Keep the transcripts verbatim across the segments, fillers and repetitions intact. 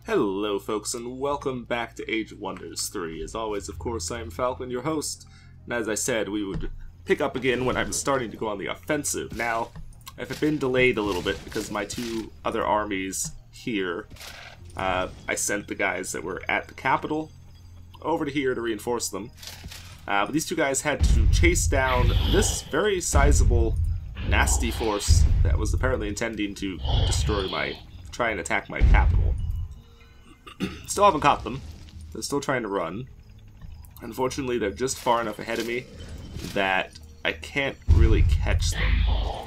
Hello folks, and welcome back to Age of Wonders three. As always, of course, I am Falcon, your host, and as I said, we would pick up again when I'm starting to go on the offensive. Now, I've been delayed a little bit because my two other armies here, uh, I sent the guys that were at the capital over to here to reinforce them. Uh, but these two guys had to chase down this very sizable, nasty force that was apparently intending to destroy my, try and attack my capital. Still haven't caught them. They're still trying to run. Unfortunately, they're just far enough ahead of me that I can't really catch them.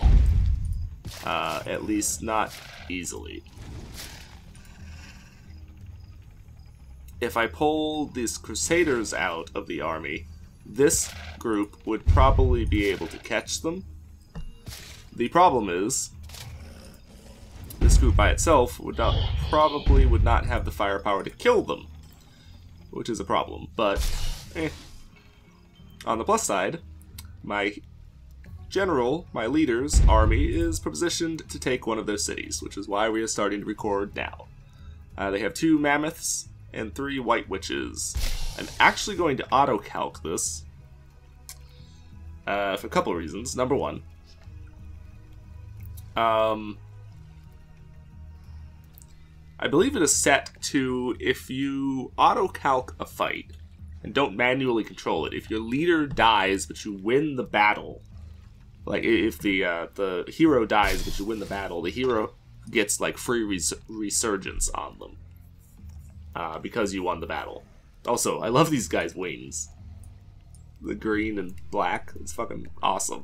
Uh, at least not easily. If I pull these Crusaders out of the army, this group would probably be able to catch them. The problem is, this group by itself would not probably would not have the firepower to kill them, which is a problem. But eh. On the plus side, my general, my leader's army is positioned to take one of their cities, which is why we are starting to record now. Uh, they have two mammoths and three white witches. I'm actually going to auto-calc this uh, for a couple of reasons. Number one, um. I believe it is set to, if you auto-calc a fight and don't manually control it, if your leader dies but you win the battle, like if the uh, the hero dies but you win the battle, the hero gets like free res resurgence on them uh, because you won the battle. Also, I love these guys' wings. The green and black, it's fucking awesome.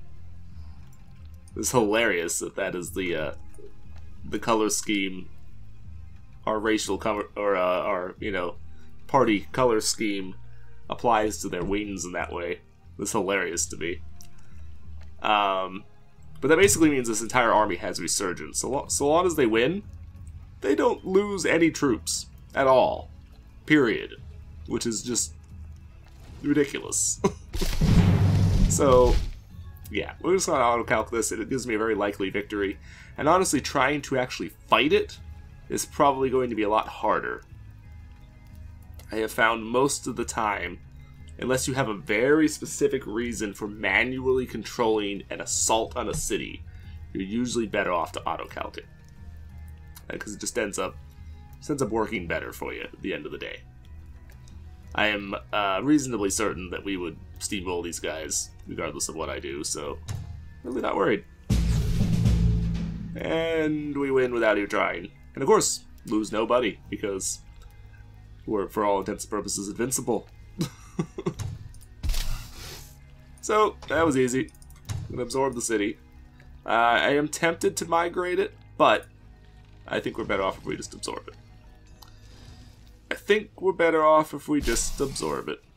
It's hilarious that that is the uh, the color scheme. Our racial color, or uh, our, you know, party color scheme applies to their wings in that way. It's hilarious to me. Um, but that basically means this entire army has resurgence. So, lo so long as they win, they don't lose any troops at all. Period. Which is just ridiculous. So, yeah, we're just going to auto-calc this. It gives me a very likely victory. And honestly, trying to actually fight it is probably going to be a lot harder. I have found most of the time, unless you have a very specific reason for manually controlling an assault on a city, you're usually better off to auto-calc it. Because it just ends up, just ends up working better for you at the end of the day. I am uh, reasonably certain that we would steamroll these guys, regardless of what I do, so really not worried. And we win without even trying. And of course, lose nobody, because we're, for all intents and purposes, invincible. So, that was easy. I'm going to absorb the city. Uh, I am tempted to migrate it, but I think we're better off if we just absorb it. I think we're better off if we just absorb it.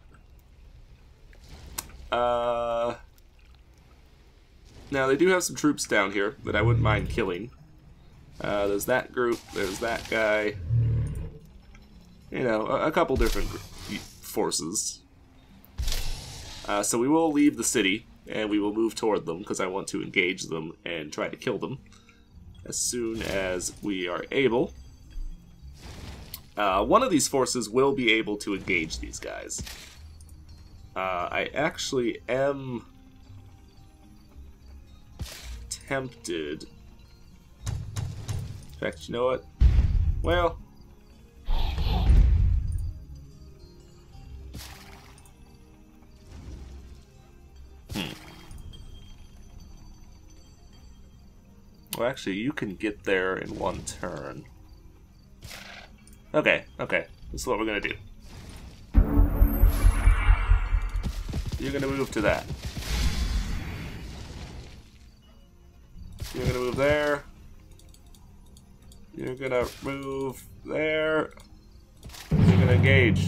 Uh, now, they do have some troops down here that I wouldn't mind killing. Uh, there's that group, there's that guy. You know, a, a couple different forces. Uh, so we will leave the city, and we will move toward them, because I want to engage them and try to kill them as soon as we are able. Uh, one of these forces will be able to engage these guys. Uh, I actually am tempted... In fact, you know what? Well, hmm. Well, actually, you can get there in one turn. Okay, okay. This is what we're gonna do. You're gonna move to that. You're gonna move there. You're gonna move there. You're gonna engage.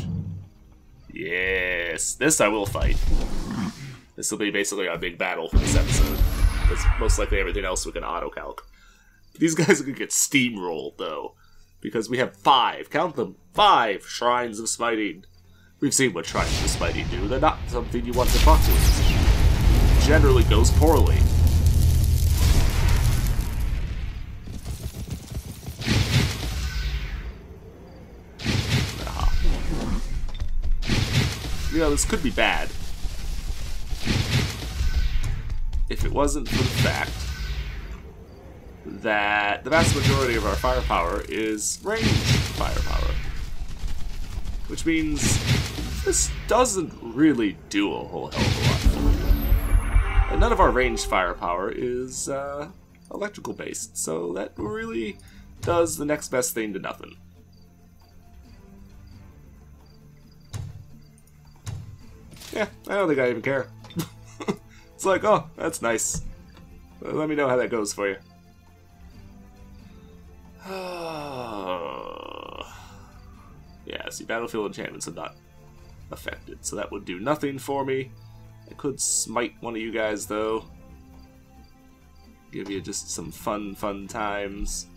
Yes. This I will fight. This will be basically our big battle for this episode. Because most likely everything else we can auto-calc. These guys are gonna get steamrolled, though. Because we have five, count them, five Shrines of Smiting. We've seen what Shrines of Smiting do. They're not something you want to fuck with. Generally goes poorly. you know, this could be bad if it wasn't for the fact that the vast majority of our firepower is ranged firepower. Which means this doesn't really do a whole hell of a lot for you. And none of our ranged firepower is uh, electrical based, so that really does the next best thing to nothing. Yeah, I don't think I even care. It's like, oh, that's nice. Let me know how that goes for you. Yeah, see, battlefield enchantments are not affected, so that would do nothing for me. I could smite one of you guys, though. Give you just some fun, fun times.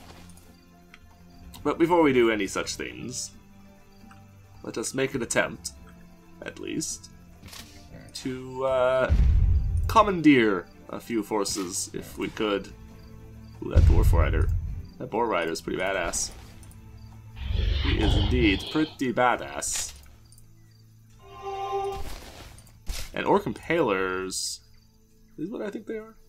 But before we do any such things, let us make an attempt, at least, to uh, commandeer a few forces, if we could. Ooh, that Dwarf Rider. That Boar Rider is pretty badass. He is indeed pretty badass. And Orc Impalers... Is what I think they are?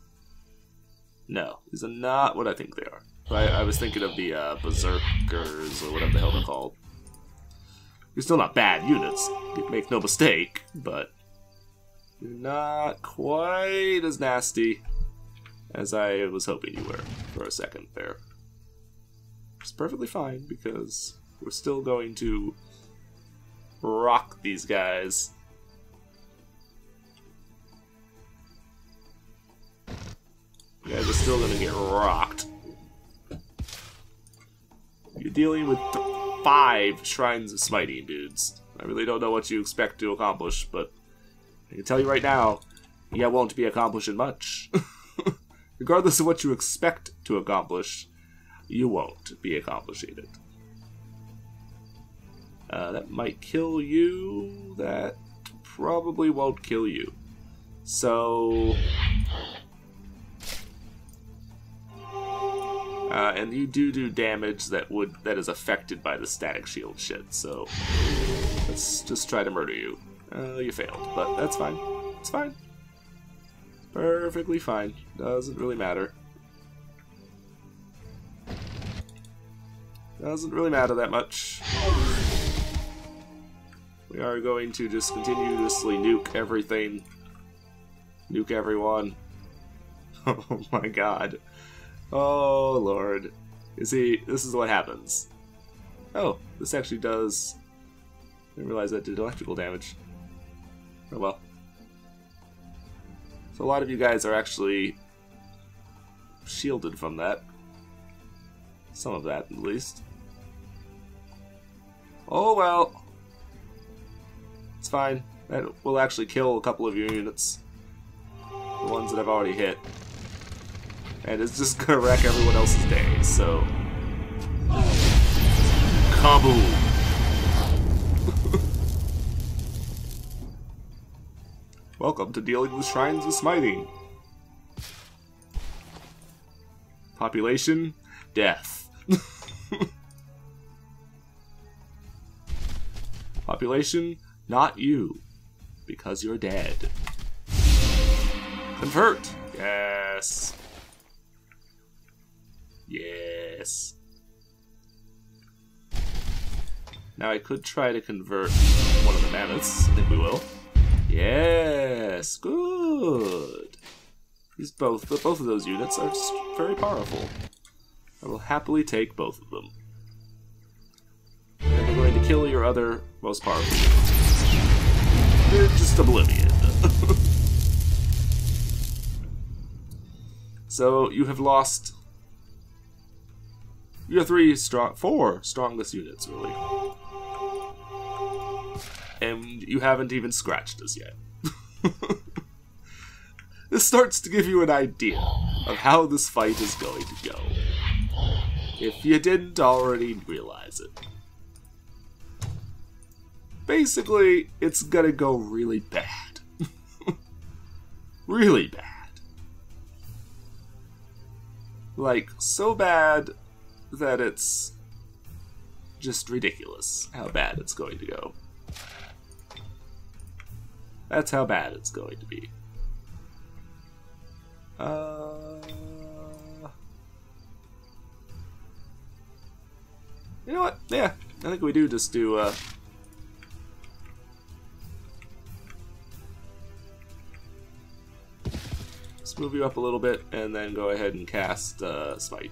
No, these are not what I think they are. I, I was thinking of the uh, Berserkers, or whatever the hell they're called. You're still not bad units, make no mistake, but you're not quite as nasty as I was hoping you were for a second there. It's perfectly fine, because we're still going to rock these guys. You guys are still going to get rocked. You're dealing with five Shrines of Smiting, dudes. I really don't know what you expect to accomplish, but I can tell you right now, you won't be accomplishing much. Regardless of what you expect to accomplish, you won't be accomplishing it. Uh, that might kill you. That probably won't kill you. So... Uh, and you do do damage that would that is affected by the static shield shit, so let's just try to murder you. Uh, you failed, but that's fine. It's fine. Perfectly fine. Doesn't really matter. Doesn't really matter that much. We are going to just continuously nuke everything. Nuke everyone. Oh my god. Oh lord. You see, this is what happens. Oh, this actually does... I didn't realize that did electrical damage. Oh well. So a lot of you guys are actually shielded from that. Some of that, at least. Oh well. It's fine. That will actually kill a couple of your units. The ones that I've already hit. And it's just gonna wreck everyone else's day, so... Kaboom! Welcome to dealing with Shrines of Smiting. Population? Death. Population? Not you. Because you're dead. Convert! Yes. Yes. Now I could try to convert one of the mammoths. I think we will. Yes, good. These both, both of those units are very powerful. I will happily take both of them. And we're going to kill your other most powerful units. They're just oblivion. So you have lost your three strong, four strongest units, really. And you haven't even scratched us yet. This starts to give you an idea of how this fight is going to go. If you didn't already realize it. Basically, it's gonna go really bad. Really bad. Like, so bad that it's just ridiculous how bad it's going to go. That's how bad it's going to be. Uh... You know what? Yeah, I think we do just do, uh... let's move you up a little bit, and then go ahead and cast, uh, Smite.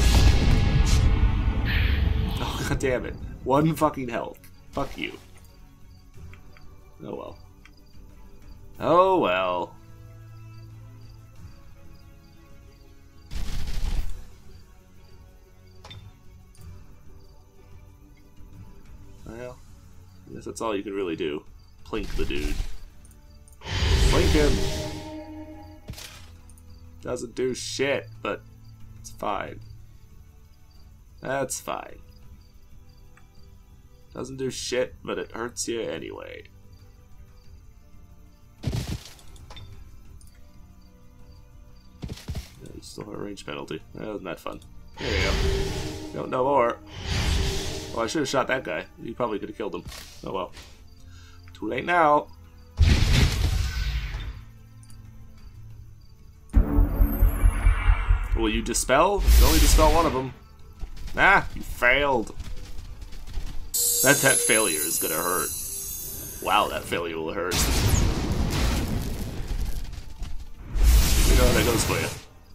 Oh, god damn it. One fucking health. Fuck you. Oh well. Oh well. Well, I guess that's all you can really do. Plink the dude. Plink him! Doesn't do shit, but it's fine. That's fine. Doesn't do shit, but it hurts you anyway. Yeah, you still have a range penalty. That wasn't that fun. There you go. Don't know more. Well, I should have shot that guy. You probably could have killed him. Oh well. Too late now. Will you dispel? You can only dispel one of them. Ah, you failed. That that failure is gonna hurt. Wow, that failure will hurt. You know how that goes for you.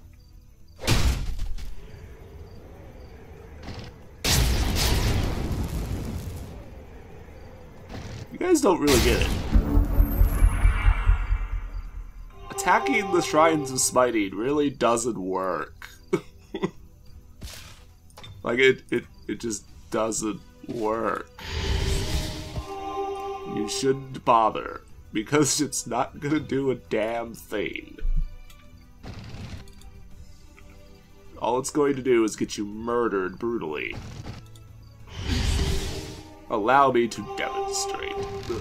You guys don't really get it. Attacking the Shrines of Smiting really doesn't work. Like, it, it, it just doesn't work. You shouldn't bother, because it's not gonna do a damn thing. All it's going to do is get you murdered brutally. Allow me to demonstrate.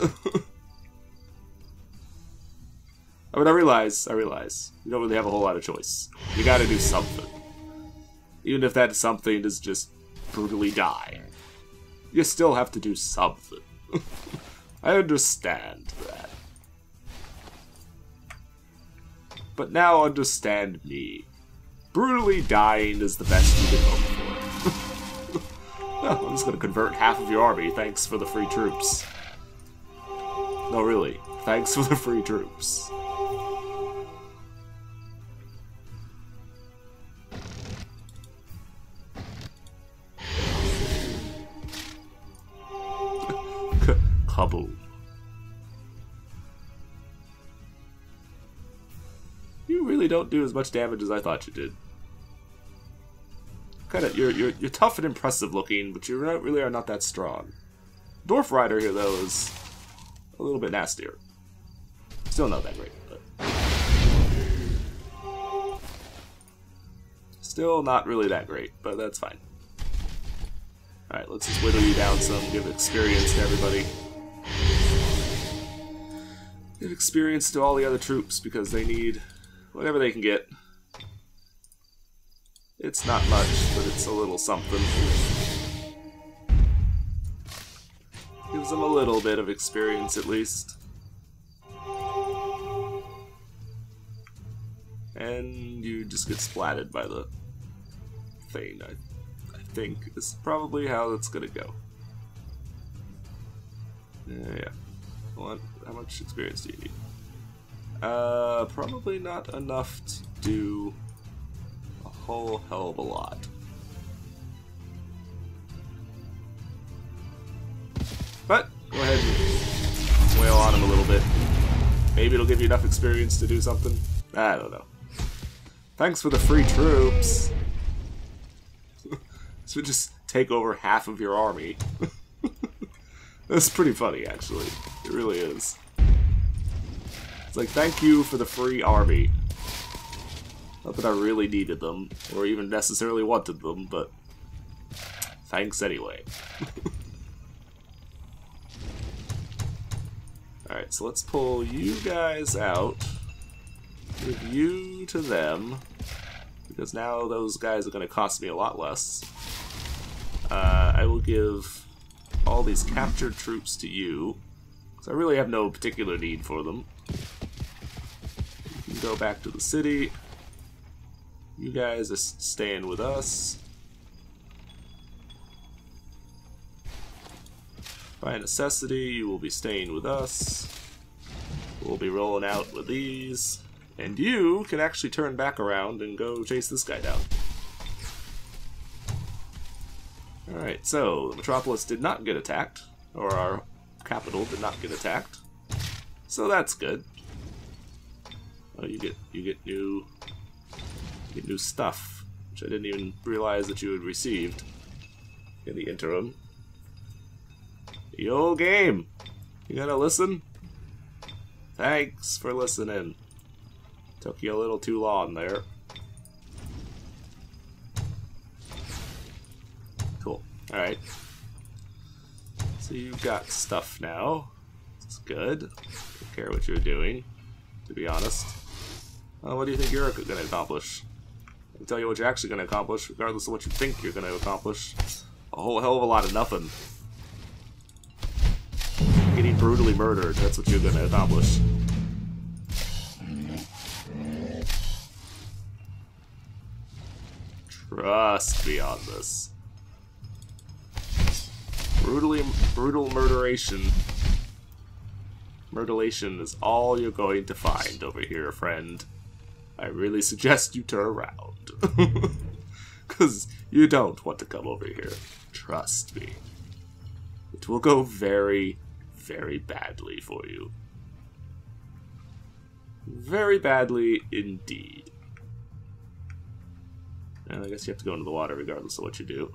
I mean, I realize, I realize, you don't really have a whole lot of choice. You gotta do something. Even if that something is just brutally die. You still have to do something. I understand that. But now understand me. Brutally dying is the best you can hope for. Well, I'm just gonna convert half of your army, thanks for the free troops. No, really. Thanks for the free troops. Kaboom. You really don't do as much damage as I thought you did. Kind of, you're you're you're tough and impressive looking, but you really are not that strong. Dwarf Rider here though is a little bit nastier. Still not that great, but still not really that great, but that's fine. All right, let's just whittle you down some, give experience to everybody. Give experience to all the other troops because they need whatever they can get. It's not much, but it's a little something. Gives them a little bit of experience at least. And you just get splatted by the thing, I, I think is probably how it's gonna go. Yeah, yeah. What? How much experience do you need? Uh, probably not enough to do a whole hell of a lot. But, go ahead and wail on him a little bit. Maybe it'll give you enough experience to do something. I don't know. Thanks for the free troops. This would just take over half of your army. That's pretty funny, actually. It really is. It's like, thank you for the free army. Not that I really needed them, or even necessarily wanted them, but thanks anyway. Alright, so let's pull you guys out. Give you to them. Because now those guys are going to cost me a lot less. Uh, I will give all these captured troops to you. So I really have no particular need for them. You can go back to the city. You guys are staying with us. By necessity, you will be staying with us. We'll be rolling out with these. And you can actually turn back around and go chase this guy down. Alright, so the Metropolis did not get attacked. Or our capital did not get attacked. So that's good. Oh, you get you get new you get new stuff, which I didn't even realize that you had received in the interim. The old game. You gonna listen? Thanks for listening. Took you a little too long there. Cool. Alright. So you've got stuff now. It's good. Don't care what you're doing, to be honest. Well, what do you think you're going to accomplish? I can tell you what you're actually going to accomplish, regardless of what you think you're going to accomplish. A whole hell of a lot of nothing. Getting brutally murdered, that's what you're going to accomplish. Trust me on this. Brutally, brutal murderation. Murderation is all you're going to find over here, friend. I really suggest you turn around. Because you don't want to come over here. Trust me. It will go very, very badly for you. Very badly indeed. And I guess you have to go into the water regardless of what you do.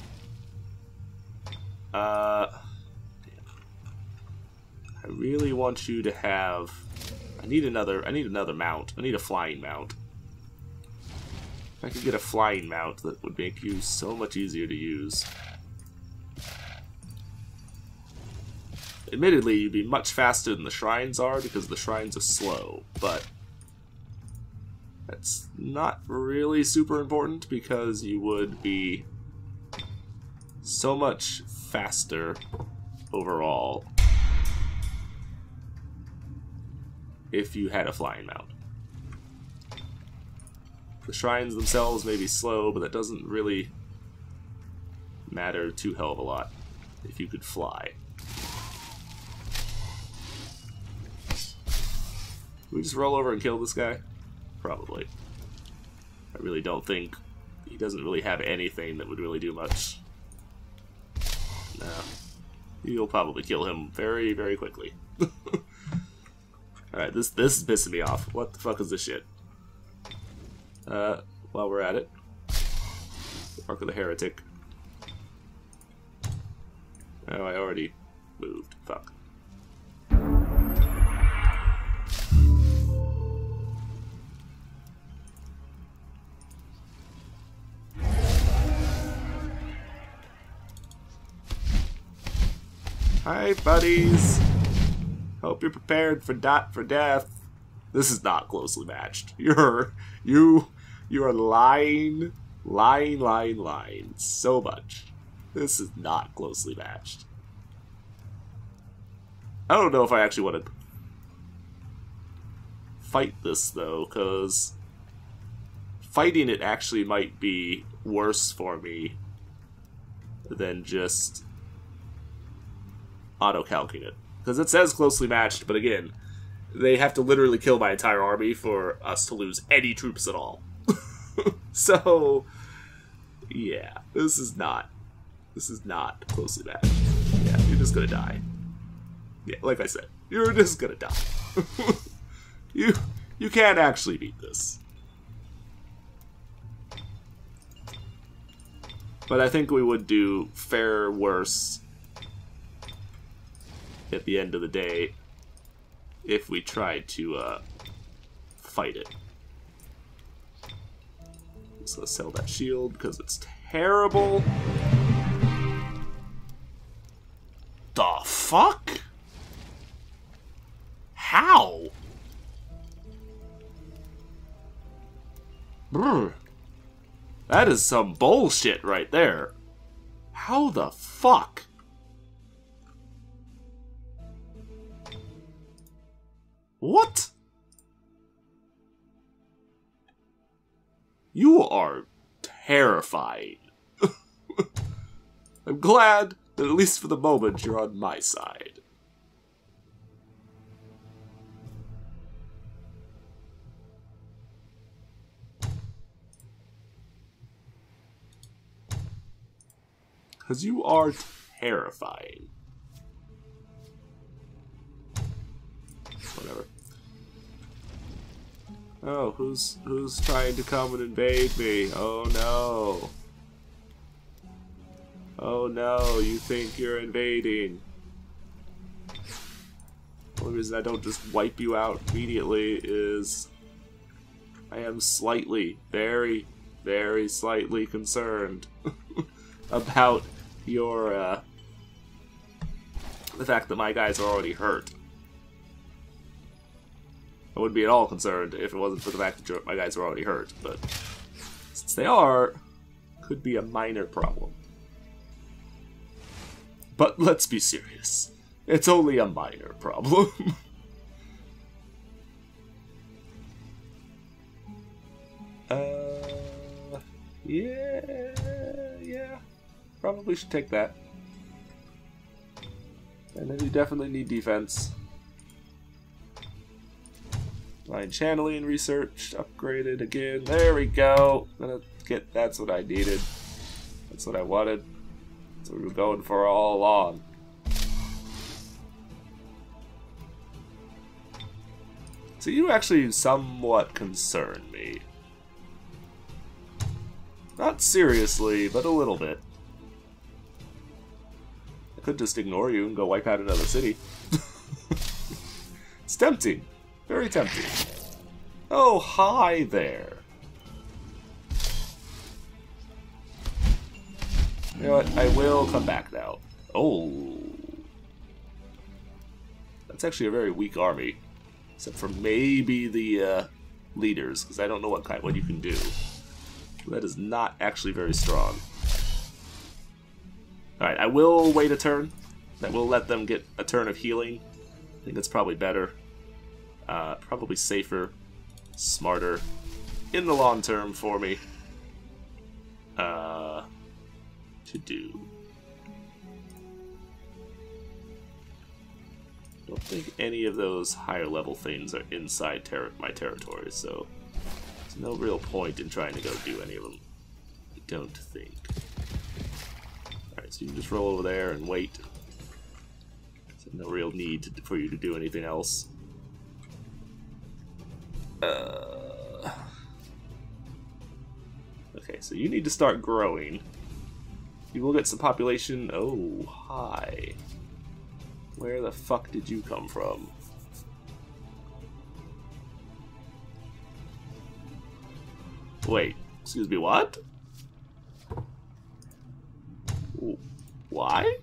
Uh, damn. I really want you to have. I need another. I need another mount. I need a flying mount. If I could get a flying mount, that would make you so much easier to use. Admittedly, you'd be much faster than the shrines are because the shrines are slow, but that's not really super important because you would be so much faster overall if you had a flying mount. The shrines themselves may be slow, but that doesn't really matter too hell of a lot if you could fly. Can we just roll over and kill this guy? Probably. I really don't think he doesn't really have anything that would really do much. No. You'll probably kill him very, very quickly. Alright, this this is pissing me off. What the fuck is this shit? Uh, while we're at it. Mark of the Heretic. Oh, I already moved. Fuck. Hi, buddies. Hope you're prepared for dot for death. This is not closely matched. You're you you are lying, lying, lying, lying so much. This is not closely matched. I don't know if I actually want to fight this though, because fighting it actually might be worse for me than just auto-calcing it. Because it says closely matched, but again, they have to literally kill my entire army for us to lose any troops at all. So, yeah, this is not, this is not closely matched. Yeah, you're just gonna die. Yeah, like I said, you're just gonna die. you, you can't actually beat this. But I think we would do fair worse at the end of the day if we tried to uh, fight it. So let's sell that shield because it's terrible. The fuck? How? Brr. That is some bullshit right there. How the fuck? What? You are terrifying. I'm glad that at least for the moment you're on my side. Because you are terrifying. Whatever. Oh, who's who's trying to come and invade me? Oh no. Oh no, you think you're invading. The only reason I don't just wipe you out immediately is I am slightly, very, very slightly concerned about your, uh, the fact that my guys are already hurt. I wouldn't be at all concerned if it wasn't for the fact that my guys are already hurt, but since they are, could be a minor problem. But let's be serious. It's only a minor problem. uh, yeah, yeah. Probably should take that. And then you definitely need defense. Line channeling research upgraded again. There we go. Gonna get. That's what I needed. That's what I wanted. That's what we were going for all along. So you actually somewhat concern me. Not seriously, but a little bit. I could just ignore you and go wipe out another city. It's tempting. Very tempting. Oh, hi there. You know what? I will come back now. Oh. That's actually a very weak army. Except for maybe the uh, leaders, because I don't know what kind, what you can do. That is not actually very strong. Alright, I will wait a turn. That will let them get a turn of healing. I think that's probably better. Uh, probably safer, smarter, in the long term for me. Uh, to do. I don't think any of those higher level things are inside ter my territory, so there's no real point in trying to go do any of them. I don't think. Alright, so you can just roll over there and wait. There's no real need to, for you to do anything else. Uh, okay, so you need to start growing. You will get some population. Oh, hi. Where the fuck did you come from? Wait, excuse me, what? Why?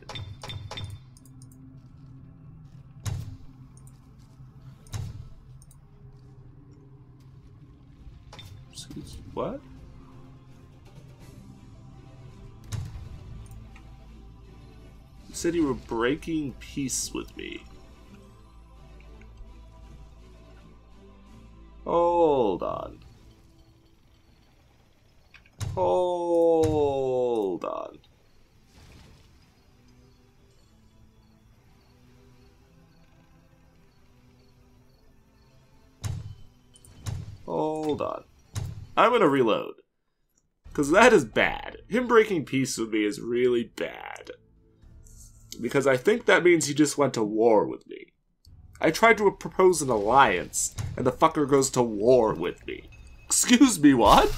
Excuse me, what? You said you were breaking peace with me. Hold on. Hold on. Hold on. I'm gonna reload. Because that is bad. Him breaking peace with me is really bad. Because I think that means he just went to war with me. I tried to propose an alliance, and the fucker goes to war with me. Excuse me, what?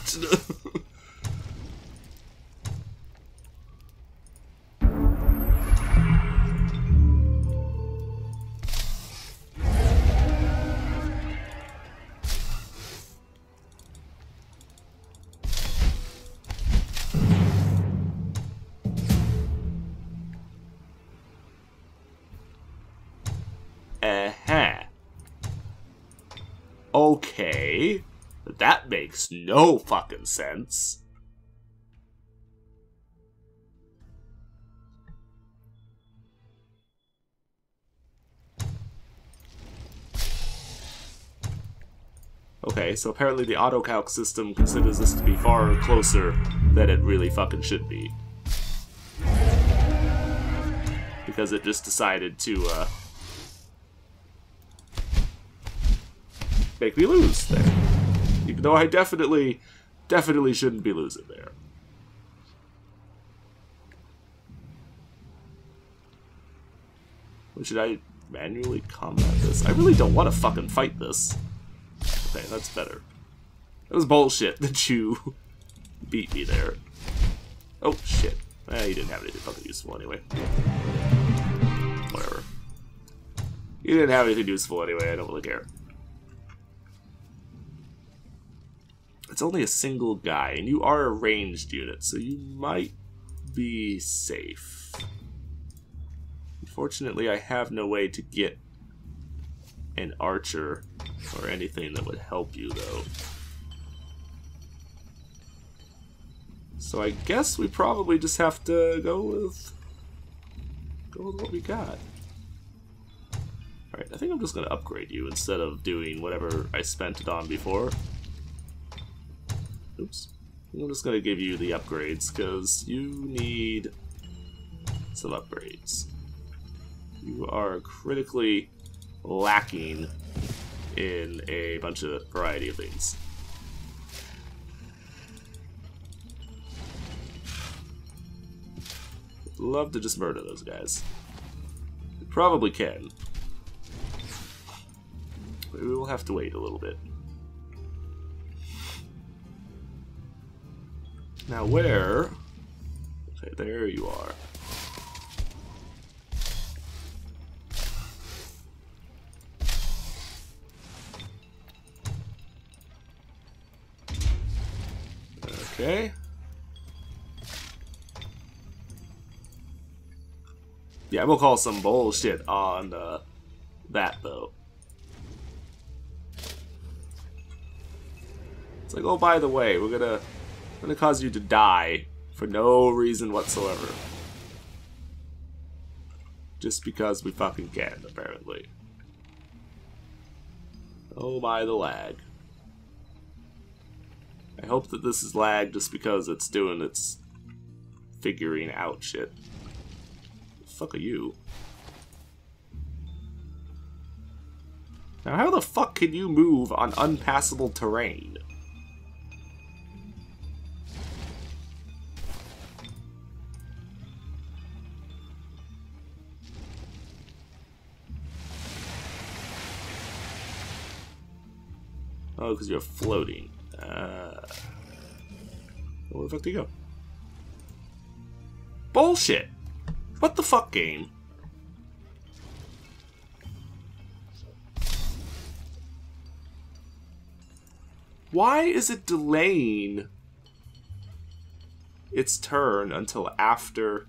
Uh-huh. Okay. That makes no fucking sense. Okay, so apparently the autocalc system considers this to be far closer than it really fucking should be. Because it just decided to, uh... make me lose there. Even though I definitely, definitely shouldn't be losing there. Should I manually combat this? I really don't want to fucking fight this. Okay, that's better. That was bullshit that you beat me there. Oh, shit. Eh, you didn't have anything fucking useful anyway. Whatever. You didn't have anything useful anyway, I don't really care. It's only a single guy, and you are a ranged unit, so you might be safe. Unfortunately, I have no way to get an archer or anything that would help you, though. So I guess we probably just have to go with go with what we got. Alright, I think I'm just going to upgrade you instead of doing whatever I spent it on before. Oops. I'm just going to give you the upgrades, because you need some upgrades. You are critically lacking in a bunch of variety of things. I'd love to just murder those guys. You probably can. But we will have to wait a little bit. Now where... Okay, there you are. Okay. Yeah, we'll call some bullshit on uh, that, though. It's like, oh, by the way, we're gonna, we're gonna cause you to die for no reason whatsoever. Just because we fucking can, apparently. Oh my, the lag. I hope that this is lag just because it's doing its figuring out shit. The fuck are you? Now how the fuck can you move on unpassable terrain? Oh, because you're floating. Uh, where the fuck do you go? Bullshit! What the fuck, game? Why is it delaying its turn until after...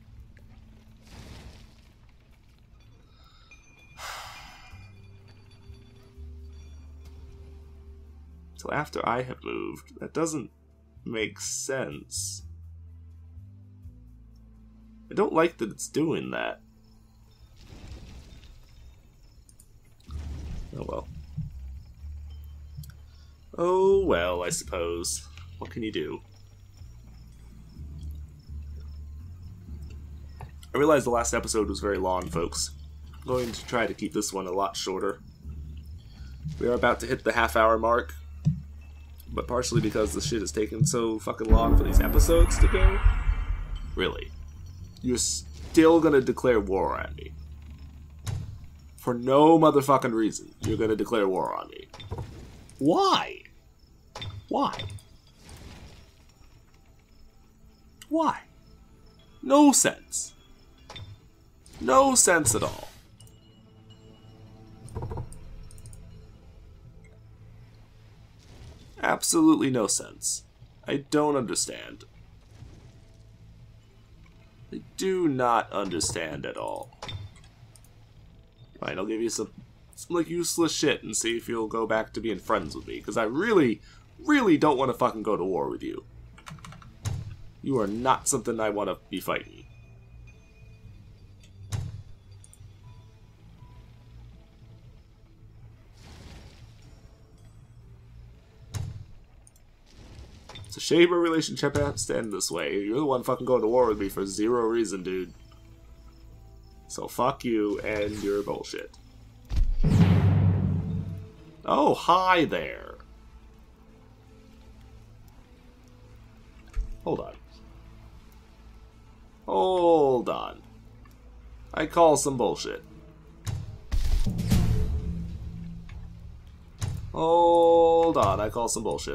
until after I have moved? That doesn't make sense. I don't like that it's doing that. Oh well. Oh well, I suppose. What can you do? I realized the last episode was very long, folks. I'm going to try to keep this one a lot shorter. We are about to hit the half hour mark, but partially because the shit is taking so fucking long for these episodes to go. Really? You're still gonna declare war on me. For no motherfucking reason, you're gonna declare war on me. Why? Why? Why? No sense. No sense at all. Absolutely no sense. I don't understand. I do not understand at all. Fine, I'll give you some, some like useless shit and see if you'll go back to being friends with me, because I really, really don't want to fucking go to war with you. You are not something I want to be fighting. It's a shame our relationship has to end this way. You're the one fucking going to war with me for zero reason, dude. So fuck you and your bullshit. Oh, hi there. Hold on. Hold on. I call some bullshit. Hold on, I call some bullshit.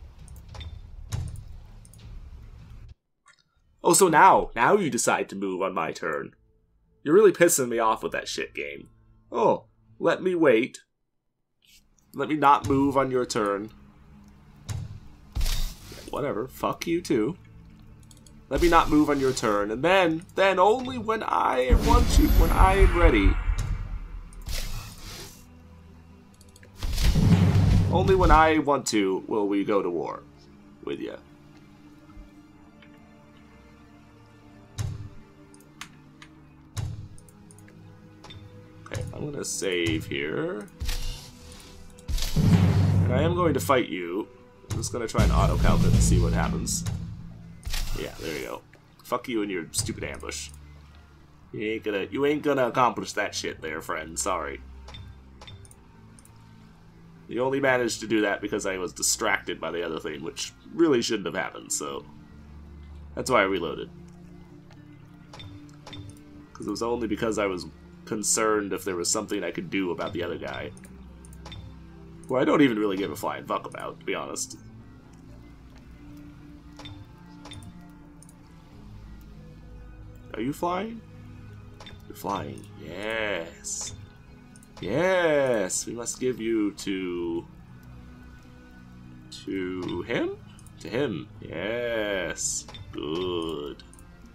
Oh, so now, now you decide to move on my turn. You're really pissing me off with that shit game. Oh, let me wait. Let me not move on your turn. Whatever, fuck you too. Let me not move on your turn, and then, then only when I want you, when I am ready. Only when I want to will we go to war with you. Okay, I'm gonna save here. And I am going to fight you. I'm just gonna try and auto count it and see what happens. Yeah, there you go. Fuck you and your stupid ambush. You ain't gonna you ain't gonna accomplish that shit there, friend. Sorry. You only managed to do that because I was distracted by the other thing, which really shouldn't have happened, so that's why I reloaded. Because it was only because I was concerned if there was something I could do about the other guy. Who I don't even really give a flying fuck about, to be honest. Are you flying? You're flying. Yes. Yes, we must give you to... To him? To him. Yes. Good.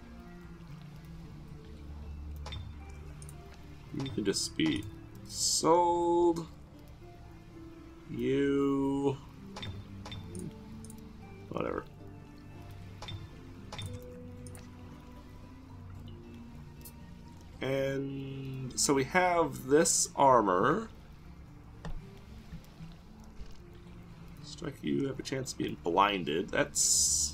You can just be sold. You... Whatever. And so we have this armor. Strike you have a chance of being blinded. That's...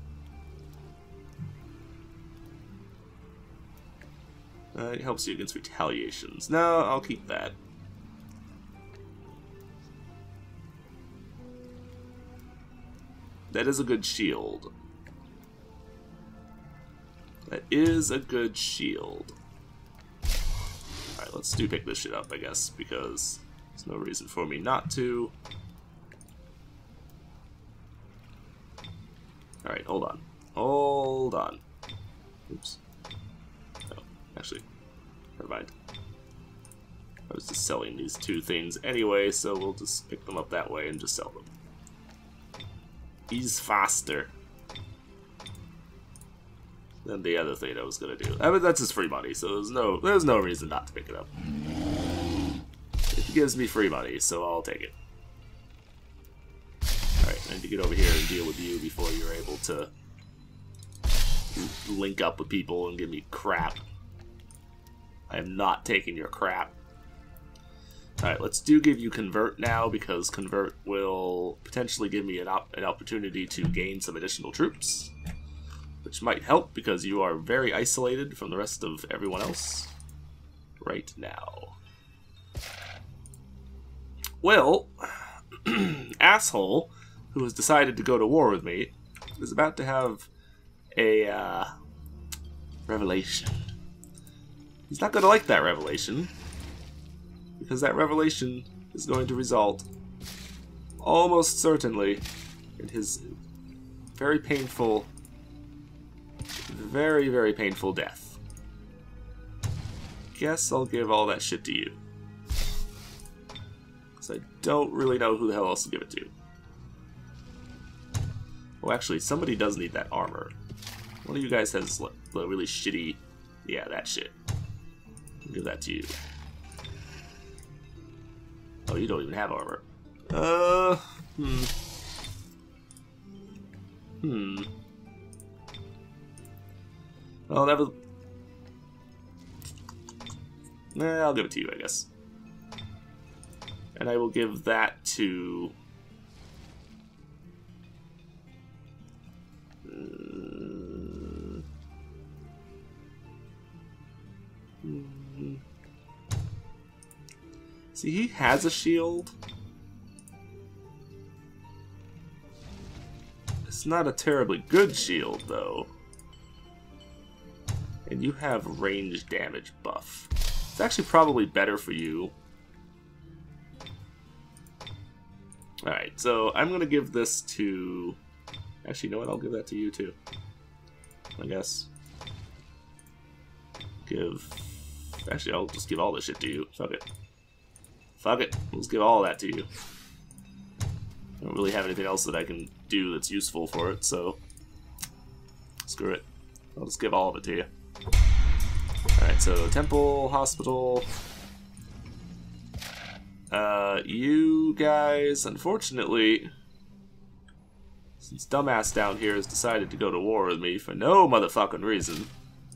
Uh, it helps you against retaliations. No, I'll keep that. That is a good shield. That is a good shield. Alright, let's do pick this shit up, I guess, because there's no reason for me not to. Alright, hold on. Hold on. Oops. No, actually, never mind. I was just selling these two things anyway, so we'll just pick them up that way and just sell them. He's faster than the other thing I was gonna do. I mean, that's just free money, so there's no there's no reason not to pick it up. It gives me free money, so I'll take it. Alright, I need to get over here and deal with you before you're able to link up with people and give me crap. I am not taking your crap. Alright, let's do give you Convert now, because Convert will potentially give me an, op an opportunity to gain some additional troops. Which might help, because you are very isolated from the rest of everyone else right now. Well, asshole, who has decided to go to war with me, is about to have a uh, revelation. He's not going to like that revelation, because that revelation is going to result, almost certainly, in his very painful, very, very painful death. Guess I'll give all that shit to you. Because I don't really know who the hell else to give it to. Oh, actually, somebody does need that armor. One of you guys has like, the really shitty... Yeah, that shit. I'll give that to you. Oh, you don't even have armor. Uh... Hmm. Hmm. I'll never... Nah, I'll give it to you, I guess. And I will give that to... Hmm. See, he has a shield. It's not a terribly good shield, though. And you have range damage buff. It's actually probably better for you. Alright, so I'm going to give this to... Actually, you know what? I'll give that to you, too. I guess. Give... Actually, I'll just give all this shit to you. Fuck it. Fuck it. Let's give all that to you. I don't really have anything else that I can do that's useful for it, so... Screw it. I'll just give all of it to you. Alright, so temple, hospital... Uh, you guys, unfortunately... Since dumbass down here has decided to go to war with me for no motherfucking reason...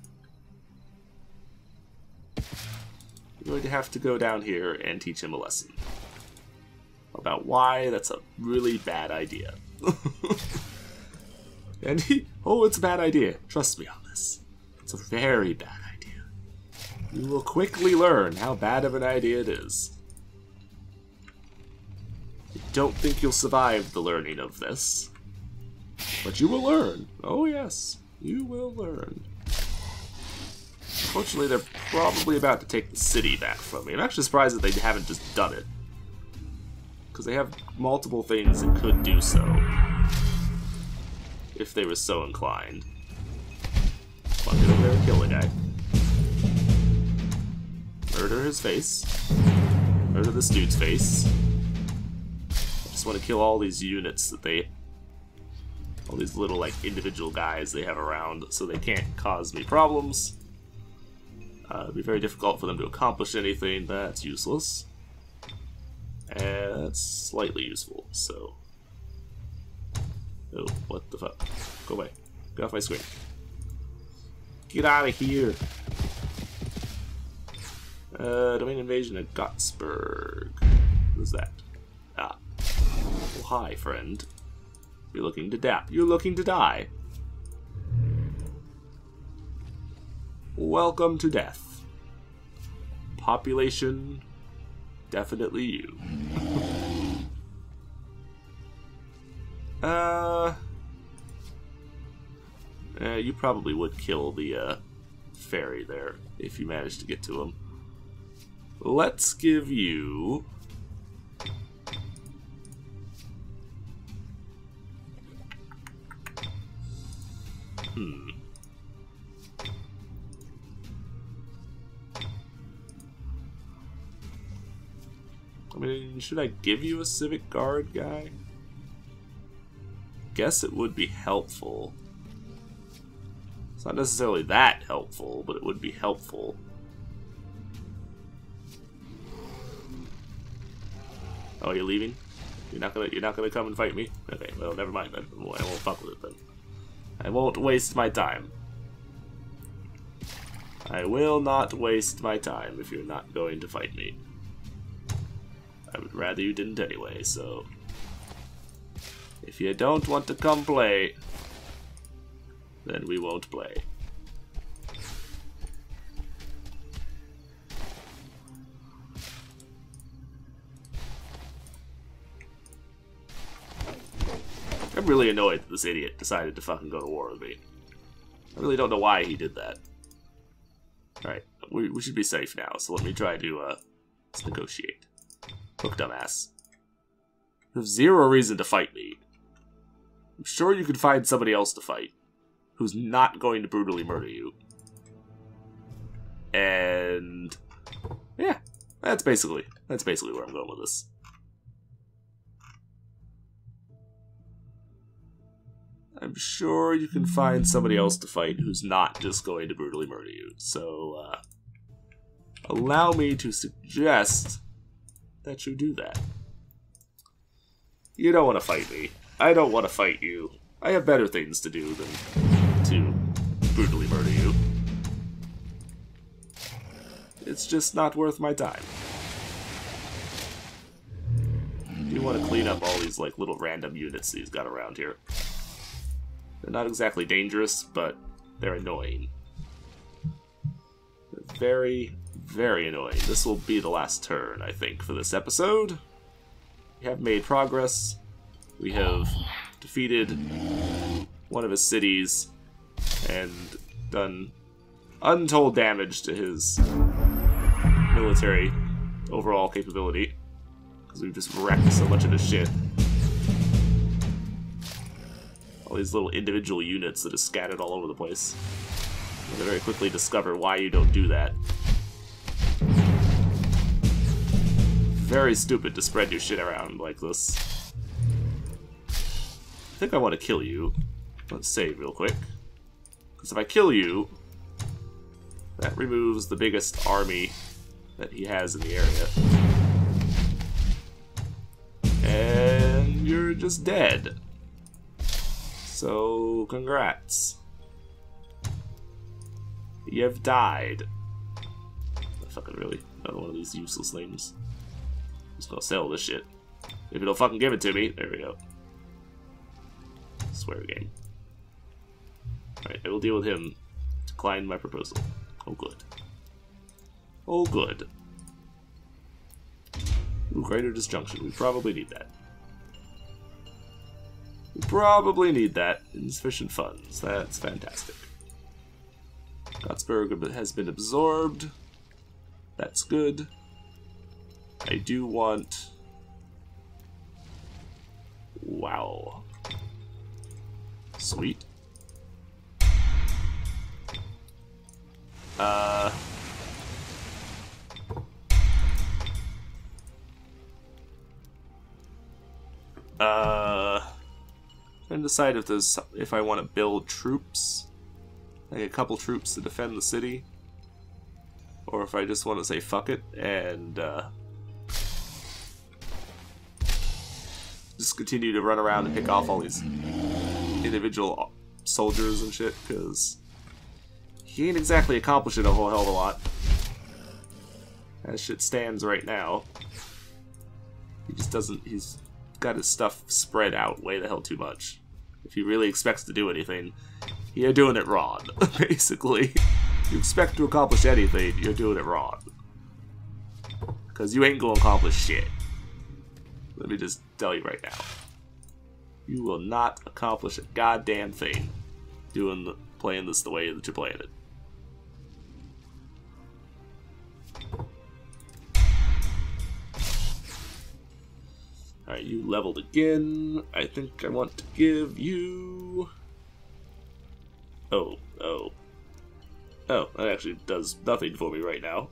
You're going to have to go down here and teach him a lesson. About why that's a really bad idea. And he... Oh, it's a bad idea. Trust me on this. It's a very bad idea. You will quickly learn how bad of an idea it is. I don't think you'll survive the learning of this. But you will learn. Oh yes, you will learn. Unfortunately, they're probably about to take the city back from me. I'm actually surprised that they haven't just done it. Because they have multiple things that could do so. If they were so inclined. Come on, get over there and kill the guy. Murder his face. Murder this dude's face. I just want to kill all these units that they... all these little, like, individual guys they have around so they can't cause me problems. Uh, it'd be very difficult for them to accomplish anything. That's useless. And that's slightly useful, so... Oh, what the fuck? Go away. Get off my screen. Get out of here! Uh, domain invasion of Gottsburg. Who's that? Ah. Well, hi, friend. You're looking to die. You're looking to die. Welcome to death. Population, definitely you. uh, uh, you probably would kill the uh, ferry there if you managed to get to him. Let's give you... Hmm. I mean, should I give you a civic guard guy? Guess it would be helpful. It's not necessarily that helpful, but it would be helpful. Oh, you're leaving? You're not gonna you're not gonna come and fight me? Okay, well never mind then. I won't fuck with it then. I won't waste my time. I will not waste my time if you're not going to fight me. I would rather you didn't anyway, so... If you don't want to come play, then we won't play. I'm really annoyed that this idiot decided to fucking go to war with me. I really don't know why he did that. Alright, we, we should be safe now, so let me try to, uh, let's negotiate. Look, dumbass. You have zero reason to fight me. I'm sure you could find somebody else to fight who's not going to brutally murder you. And yeah, that's basically that's basically where I'm going with this. I'm sure you can find somebody else to fight who's not just going to brutally murder you. So uh, allow me to suggest that you do that. You don't want to fight me. I don't want to fight you. I have better things to do than to brutally murder you. It's just not worth my time. You want to clean up all these like little random units that he's got around here. They're not exactly dangerous, but they're annoying. They're very, very annoying. This will be the last turn, I think, for this episode. We have made progress. We have defeated one of his cities and done untold damage to his military overall capability, because we've just wrecked so much of his shit. All these little individual units that are scattered all over the place. And they very quickly discover why you don't do that. Very stupid to spread your shit around like this. I think I want to kill you. Let's save real quick. Because if I kill you, that removes the biggest army that he has in the area. And you're just dead. So, congrats. You've died. Fucking really. Another one of these useless things. I'm just gonna sell this shit. If it'll fucking give it to me. There we go. Swear game. Alright, I will deal with him. Decline my proposal. Oh, good. Oh, good. Ooh, greater disjunction. We probably need that. We probably need that. Insufficient funds. That's fantastic. Gottsburg has been absorbed. That's good. I do want... Wow. Sweet. Uh... Uh... Trying to decide if there's if I want to build troops, like a couple troops to defend the city, or if I just want to say fuck it and uh, just continue to run around and pick off all these individual soldiers and shit, because he ain't exactly accomplishing a whole hell of a lot as shit stands right now. He just doesn't. He's got his stuff spread out way the hell too much. If he really expects to do anything, you're doing it wrong, basically. If you expect to accomplish anything, you're doing it wrong. Because you ain't gonna accomplish shit. Let me just tell you right now. You will not accomplish a goddamn thing doing the, playing this the way that you're playing it. Alright, you leveled again. I think I want to give you... Oh, oh. Oh, that actually does nothing for me right now.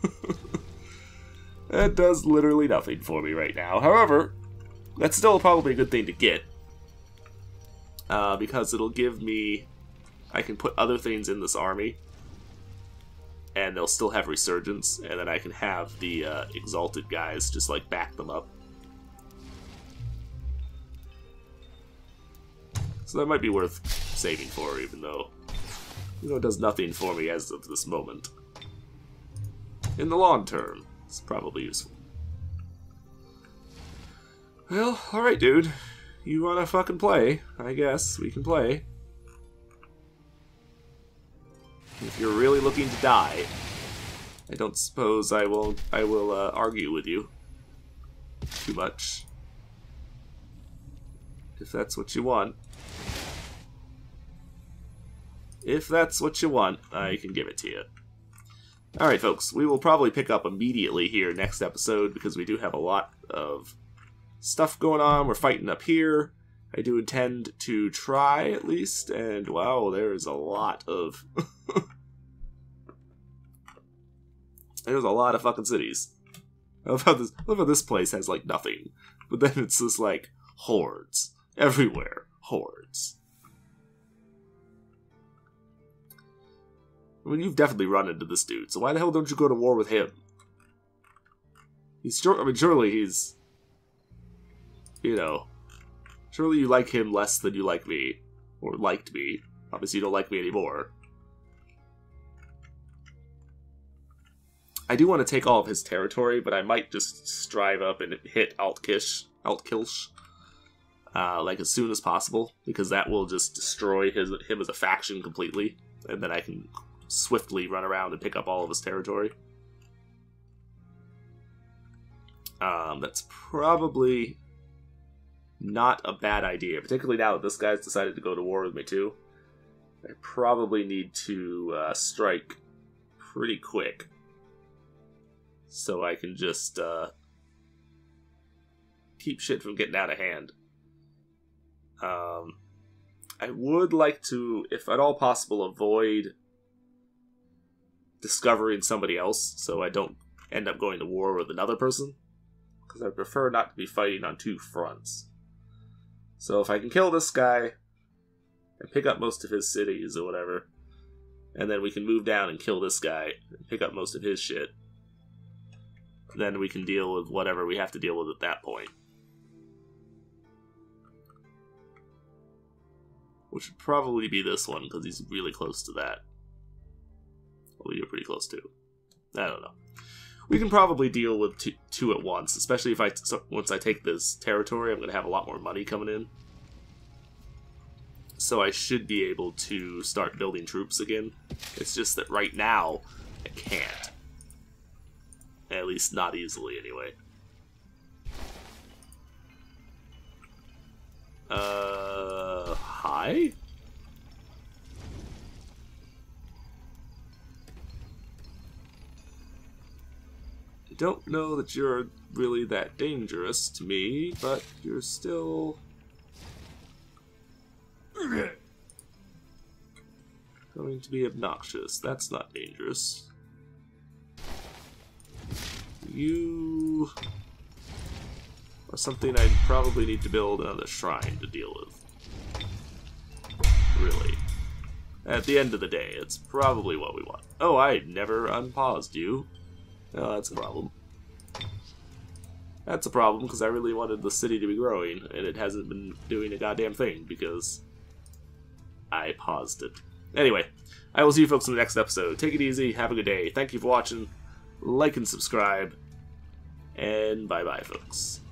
That does literally nothing for me right now. However, that's still probably a good thing to get. Uh, because it'll give me... I can put other things in this army. And they'll still have resurgence. And then I can have the uh, exalted guys just like back them up. So that might be worth saving for, even though, you know, it does nothing for me as of this moment. In the long term, it's probably useful. Well, alright, dude. You wanna fucking play? I guess we can play. If you're really looking to die, I don't suppose I will. I will uh, argue with you too much. If that's what you want. If that's what you want, I can give it to you. Alright, folks, we will probably pick up immediately here next episode, because we do have a lot of stuff going on. We're fighting up here. I do intend to try, at least, and wow, there's a lot of... there's a lot of fucking cities. I love how this, I love how this place has, like, nothing. But then it's just, like, hordes. Everywhere. Hordes. I mean, you've definitely run into this dude, so why the hell don't you go to war with him? He's sure, I mean, surely he's, you know, surely you like him less than you like me, or liked me. Obviously you don't like me anymore. I do want to take all of his territory, but I might just strive up and hit Alt-Kish, Alt-Kilsh, uh, like as soon as possible, because that will just destroy his him as a faction completely, and then I can swiftly run around and pick up all of his territory. Um, that's probably not a bad idea, particularly now that this guy's decided to go to war with me too. I probably need to uh, strike pretty quick so I can just uh, keep shit from getting out of hand. Um, I would like to, if at all possible, avoid discovering somebody else so I don't end up going to war with another person, because I prefer not to be fighting on two fronts. So if I can kill this guy and pick up most of his cities or whatever, and then we can move down and kill this guy and pick up most of his shit, then we can deal with whatever we have to deal with at that point. Which should probably be this one, because he's really close to that. Well, you're pretty close too. I don't know. We can probably deal with two, two at once, especially if I so once I take this territory, I'm going to have a lot more money coming in. So I should be able to start building troops again. It's just that right now, I can't. At least not easily, anyway. Uh, hi? I don't know that you're really that dangerous to me, but you're still going to be obnoxious. That's not dangerous. You are something I'd probably need to build another shrine to deal with. Really. At the end of the day, it's probably what we want. Oh, I never unpaused you. Oh, that's a problem. That's a problem, because I really wanted the city to be growing, and it hasn't been doing a goddamn thing, because I paused it. Anyway, I will see you folks in the next episode. Take it easy, have a good day, thank you for watching, like and subscribe, and bye-bye, folks.